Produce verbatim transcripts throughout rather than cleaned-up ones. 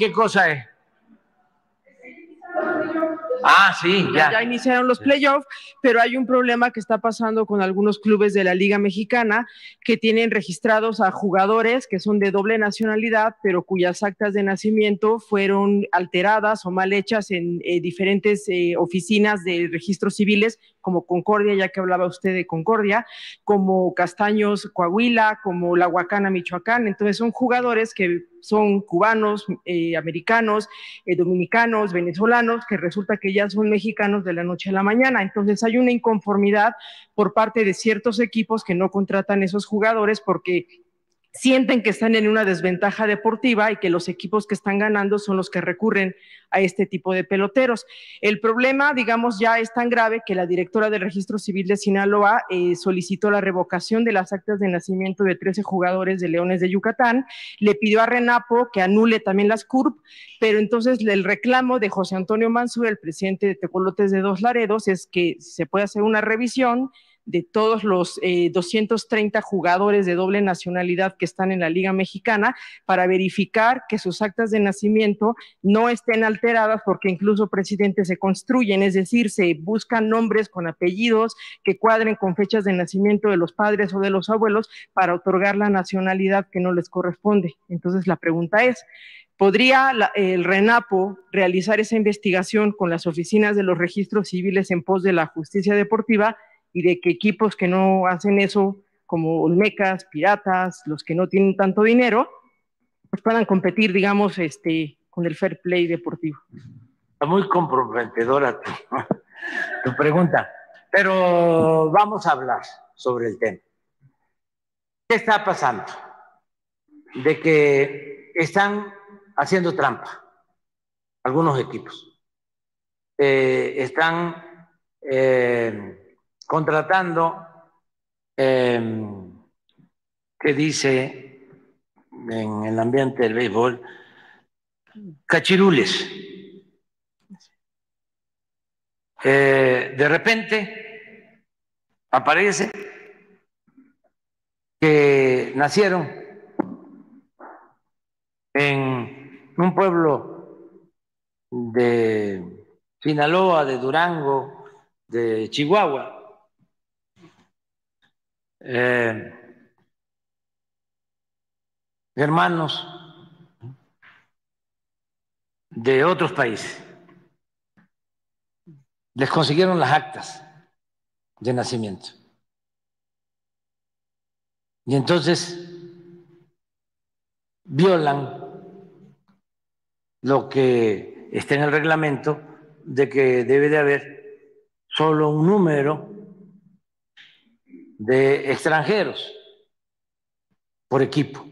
qué cosa es? Ah, sí, ya. Ya, ya iniciaron los playoffs, pero hay un problema que está pasando con algunos clubes de la Liga Mexicana que tienen registrados a jugadores que son de doble nacionalidad, pero cuyas actas de nacimiento fueron alteradas o mal hechas en eh, diferentes eh, oficinas de registros civiles, como Concordia, ya que hablaba usted de Concordia, como Castaños, Coahuila, como La Huacana, Michoacán. Entonces son jugadores que son cubanos, eh, americanos, eh, dominicanos, venezolanos, que resulta que ya son mexicanos de la noche a la mañana. Entonces hay una inconformidad por parte de ciertos equipos que no contratan esos jugadores porque sienten que están en una desventaja deportiva y que los equipos que están ganando son los que recurren a este tipo de peloteros. El problema, digamos, ya es tan grave que la directora del Registro Civil de Sinaloa eh, solicitó la revocación de las actas de nacimiento de trece jugadores de Leones de Yucatán, le pidió a Renapo que anule también las C U R P, pero entonces el reclamo de José Antonio Mansur, el presidente de Tecolotes de Dos Laredos, es que se puede hacer una revisión de todos los eh, doscientos treinta jugadores de doble nacionalidad que están en la Liga Mexicana para verificar que sus actas de nacimiento no estén alteradas, porque incluso, presidente, se construyen, es decir, se buscan nombres con apellidos que cuadren con fechas de nacimiento de los padres o de los abuelos para otorgar la nacionalidad que no les corresponde. Entonces la pregunta es, ¿podría la, el RENAPO realizar esa investigación con las oficinas de los registros civiles en pos de la justicia deportiva y de que equipos que no hacen eso, como Olmecas, Piratas, los que no tienen tanto dinero, pues puedan competir, digamos, este, con el fair play deportivo? Está muy comprometedora tu, tu pregunta, pero vamos a hablar sobre el tema. ¿Qué está pasando? De que están haciendo trampa algunos equipos. Eh, están eh, contratando, eh, que dice en el ambiente del béisbol, cachirules. Eh, de repente aparece que nacieron en un pueblo de Sinaloa, de Durango, de Chihuahua, eh, hermanos de otros países. Les consiguieron las actas de nacimiento. Y entonces violan lo que está en el reglamento de que debe de haber solo un número de extranjeros por equipo.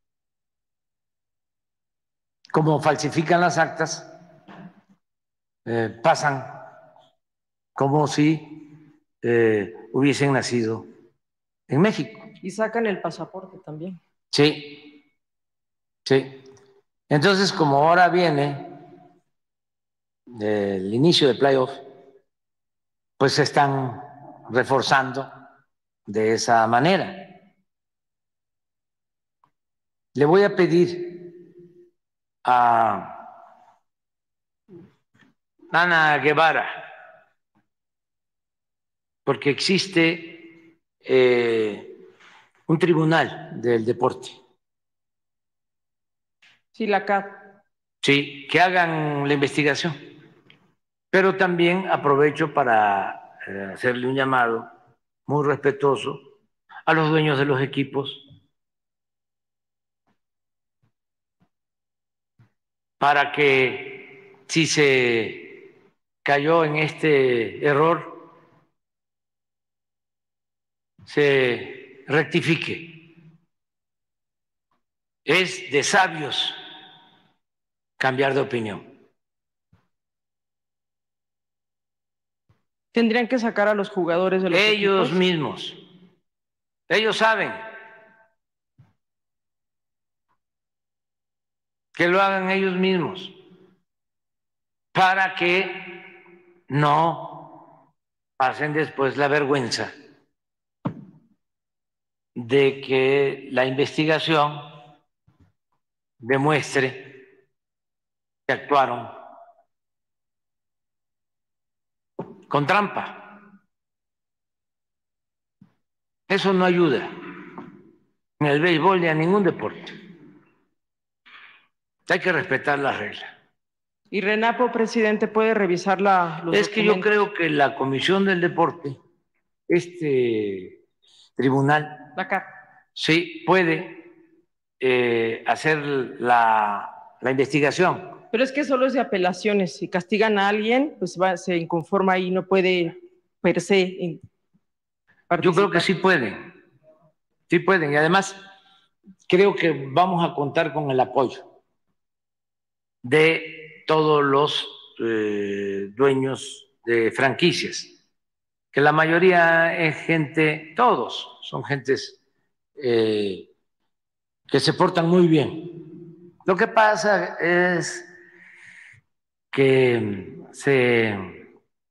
Como falsifican las actas, eh, pasan como si eh, hubiesen nacido en México. Y sacan el pasaporte también. Sí, sí. Entonces, como ahora viene el inicio de playoff, pues se están reforzando de esa manera. Le voy a pedir a Ana Guevara, porque existe eh, un tribunal del deporte. Sí, la C A D. Sí, que hagan la investigación. Pero también aprovecho para eh, hacerle un llamado muy respetuoso a los dueños de los equipos para que, si se cayó en este error, se rectifique. Es de sabios cambiar de opinión. Tendrían que sacar a los jugadores de los Ellos equipos. mismos, ellos saben. Que lo hagan ellos mismos para que no pasen después la vergüenza de que la investigación demuestre que actuaron con trampa. Eso no ayuda ni al béisbol ni a ningún deporte. Hay que respetar las reglas. Y RENAPO, presidente, puede revisar la, los Es que yo creo que la Comisión del Deporte, este tribunal, la C A R, sí puede eh, hacer la, la investigación. Pero es que solo es de apelaciones. Si castigan a alguien, pues va, se inconforma y no puede per se participar. Yo creo que sí pueden, sí pueden. Y además creo que vamos a contar con el apoyo de todos los eh, dueños de franquicias, que la mayoría es gente, todos son gentes eh, que se portan muy bien. Lo que pasa es que se,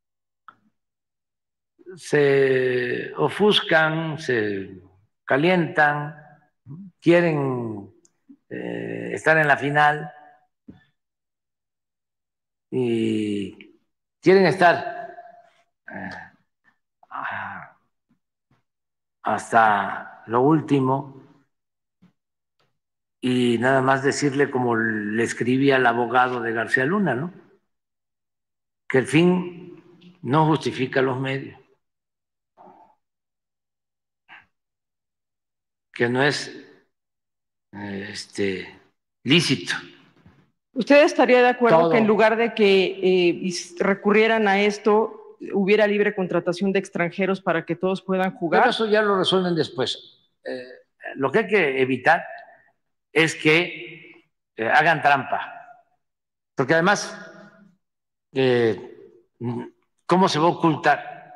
se ofuscan, se calientan, quieren eh, estar en la final y quieren estar eh, hasta lo último y nada más decirle como le escribí al abogado de García Luna, ¿no? Que el fin no justifica los medios, que no es eh, este, lícito. ¿Usted estaría de acuerdo Todo. que en lugar de que eh, recurrieran a esto, hubiera libre contratación de extranjeros para que todos puedan jugar? Pero eso ya lo resuelven después. Eh, lo que hay que evitar es que eh, hagan trampa, porque además, eh, ¿cómo se va a ocultar?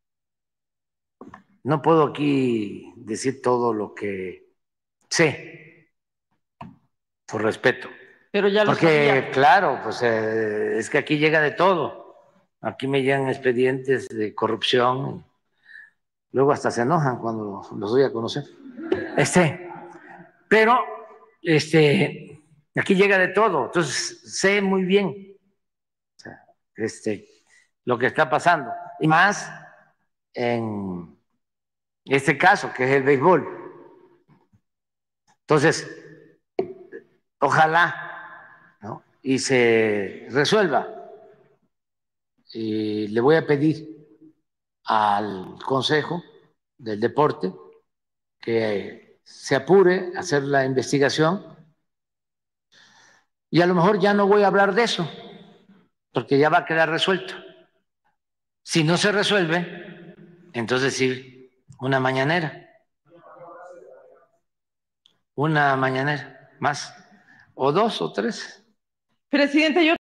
No puedo aquí decir todo lo que sé, por respeto. Pero ya lo Porque, sabía. claro, pues eh, es que aquí llega de todo. Aquí me llegan expedientes de corrupción. Luego hasta se enojan cuando los doy a conocer. Este, pero, este, aquí llega de todo. Entonces, sé muy bien este, lo que está pasando. Y más en este caso, que es el béisbol. Entonces, ojalá, ¿no? Y se resuelva. Y le voy a pedir al Consejo del Deporte que se apure a hacer la investigación y a lo mejor ya no voy a hablar de eso porque ya va a quedar resuelto. Si no se resuelve, entonces sí, una mañanera, una mañanera más, o dos o tres. Presidente, yo